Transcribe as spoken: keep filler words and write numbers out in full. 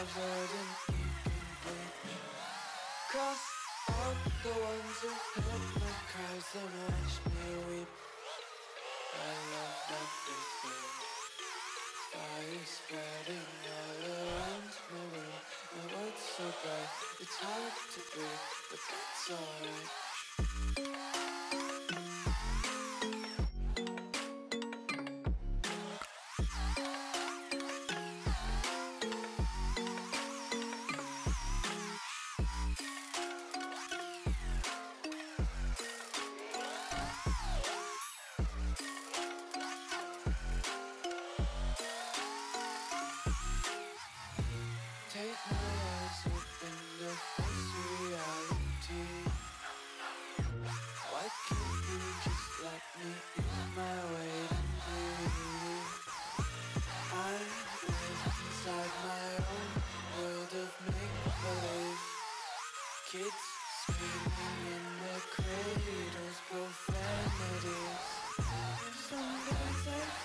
covered in ink and bleach. Cross out the ones who heard my cries and watched me weep. I love everything. Fire spreading all around my room. My world's so bright, it's hard to breathe, but that's alright. Take my eyes open to face reality. Why can't you just let me use my weight and breathe? I live inside my own world of make-believe. Kids screaming in their cradles, profanities. Some days I